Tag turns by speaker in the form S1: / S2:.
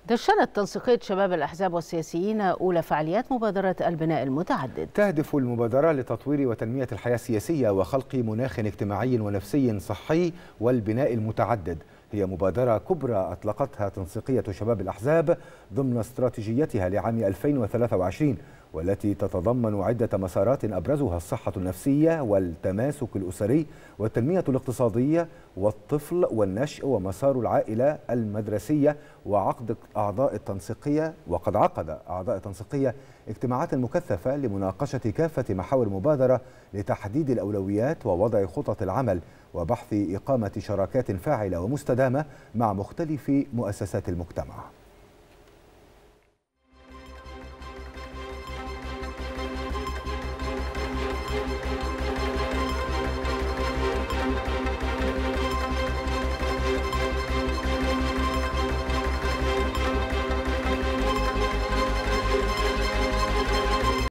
S1: دشنت تنسيقية شباب الأحزاب والسياسيين أولى فعاليات مبادرة البناء المتعدد.
S2: تهدف المبادرة لتطوير وتنمية الحياة السياسية وخلق مناخ اجتماعي ونفسي صحي والبناء المتعدد. هي مبادرة كبرى أطلقتها تنسيقية شباب الأحزاب ضمن استراتيجيتها لعام 2023، والتي تتضمن عدة مسارات أبرزها الصحة النفسية والتماسك الأسري والتنمية الاقتصادية والطفل والنشء ومسار العائلة المدرسية. وقد عقد أعضاء التنسيقية اجتماعات مكثفة لمناقشة كافة محاور المبادرة لتحديد الأولويات ووضع خطط العمل وبحث إقامة شراكات فاعلة ومستدامة مع مختلف مؤسسات المجتمع.